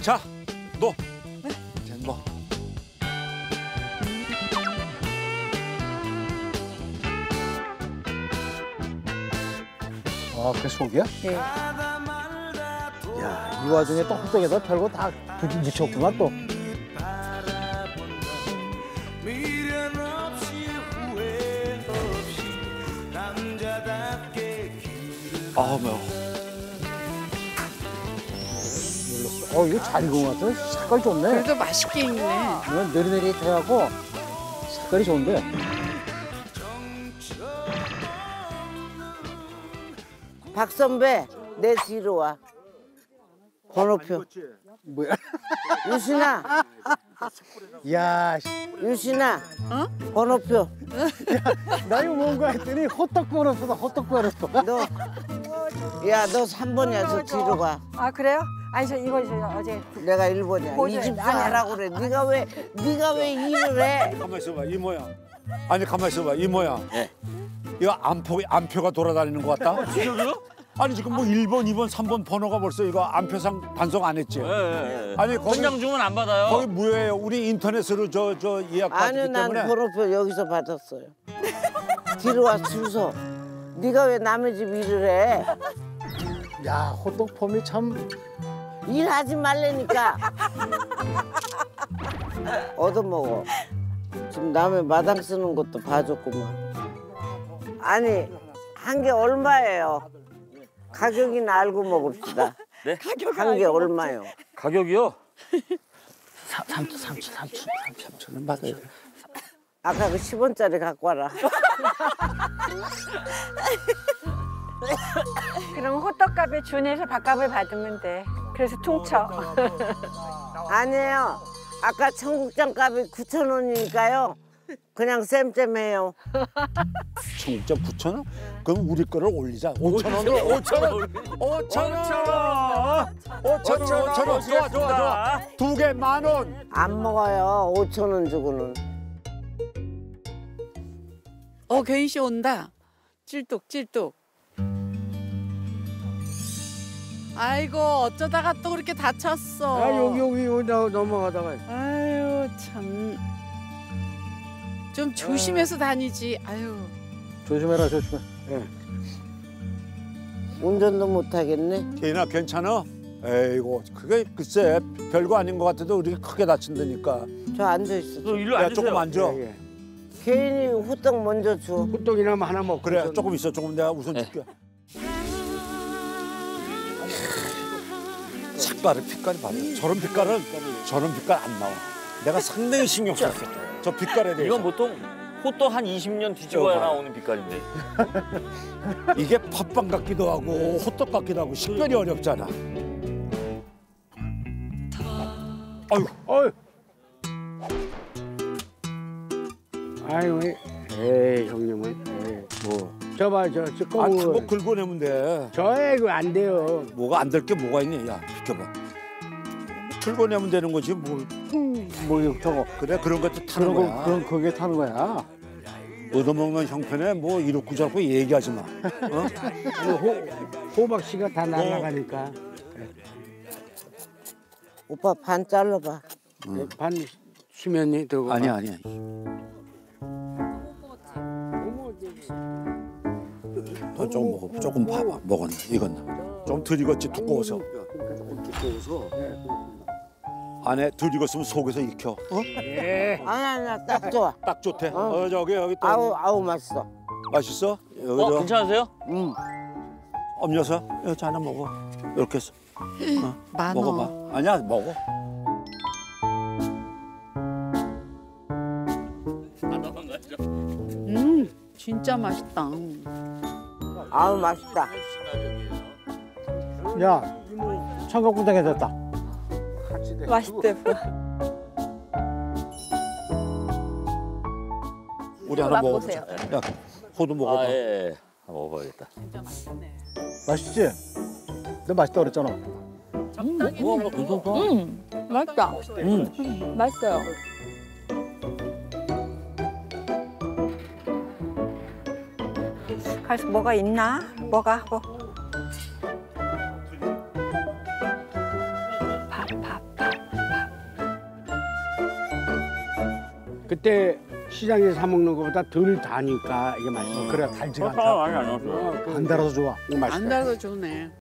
자, 너. 자, 너. 아, 그게 속이야? 예. 야, 이 와중에 또 호떡에다 별거 다 묻혔구만 또. 아, 매워. 이거 잘 익은 것 같아. 색깔 좋네. 그래도 맛있게 익네. 이건 느릿느릿해갖고 색깔이 좋은데. 박 선배, 내 뒤로 와. 번호표. 뭐야? 유신아, 야, 유신아. 번호표. 나 이거 뭔가 했더니 호떡 걸었어, 호떡 걸었어. 너, 야, 너 3번이야. 저 뒤로 가. 아 그래요? 아니 저 이거 어제 내가 1번이야. 보조해. 이 집사 하라고 그래. 네가 왜 일을 해? 가만 있어봐, 이모야. 아니, 가만 있어봐, 이모야. 이거 안표가 돌아다니는 것 같다. 진짜요? 아니, 지금 뭐 1번, 2번, 3번 번호가 벌써 이거 안표상 단속 안 했지? 예. 아니, 거기, 현장 주문 안 받아요. 거기 무효예요. 우리 인터넷으로 저 예약 아니, 받기 난 때문에. 번호표 여기서 받았어요. 뒤로 와, 줄 서. 네가 왜 남의 집 일을 해? 야, 호떡 폼이 참. 일하지 말라니까. 얻어먹어. 지금 남의 마당 쓰는 것도 봐줬구만. 아니, 한 개 얼마예요? 가격이나 알고 먹읍시다. 네? 한 개 얼마요? 가격이요? 3,000원 받아요. 아까 그 10원짜리 갖고 와라. 그럼 호떡값에 준해서 밥값을 받으면 돼. 그래서 퉁쳐. 아니에요. 아까 청국장 값이 9,000원이니까요. 그냥 쌤쌤해요. 청국장 9,000원? 그럼 우리 거를 올리자. 5,000원으로. 5,000원. 좋아. 2개 10,000원. 안 먹어요. 5,000원 주고는. 괜히 씨 온다. 찔뚝. 아이고 어쩌다가 또 그렇게 다쳤어. 여기 넘어가다가. 아유 참. 좀 조심해서 다니지. 아유. 조심해라, 조심해. 운전도 못하겠네. 걔나 괜찮아? 에이고, 그게 글쎄 별거 아닌 것 같아도 우리 크게 다친다니까. 저 앉아있어. 저 일로 야, 앉으세요. 조금 앉아. 개인이 호떡 먼저 줘. 호떡이나 하나 먹고. 그래, 조금 있어. 조금 내가 우선 줄게. 색깔을 빛깔이 봐봐. 저런 빛깔 안 나와. 내가 상당히 신경 썼어. 저 빛깔에 대해서. 이건 보통 호떡 한 20년 뒤집어야 나오는 빛깔인데. 이게 팥빵 같기도 하고 호떡 같기도 하고 식별이 어렵잖아. 아유. 아유, 에이 형님은 뭐 저봐 저 뭐 긁어내면 돼. 이거 안 돼요. 뭐가 안 될 게 뭐가 있니? 야, 비켜봐. 긁어내면 되는 거지 뭐. 뭐 저거. 그래, 그런 것도 타는 거야. 그럼 그게 타는 거야. 얻어먹는 형편에 뭐 이렇고 저렇고 얘기하지 마. 호박 씨가 다 날아가니까 오빠 반 잘라봐. 반 수면이 되고. 아니야. 더 조금 먹어. 조금 봐봐. 먹었나? 익었나? 좀 덜 익었지, 두꺼워서. 안에 덜 익었으면 속에서 익혀. 아니야, 딱 좋아. 딱 좋대. 여기 또. 아우 맛있어. 맛있어? 여기 괜찮으세요? 엄려서 여기 하나 먹어. 이렇게 해서. 많어. 먹어봐. 아니야, 먹어. 진짜 맛있다. 아우 맛있다. 야, 청각부장에 됐다. 맛있대. 우리 하나 먹어보자. 야, 호두 먹어봐. 예. 먹어봐야겠다. 맛있지? 너 맛있다 그랬잖아. 맛있다. 맛있어요. 가서 뭐가 있나? 뭐가? 밥. 그때 시장에서 사 먹는 것보다 덜 다니까 이게 맛있어. 그래 달지가 설탕을 않다. 많이 안 넣었어. 안 달아서 좋아. 이거 맛있다. 안 달아도 좋네.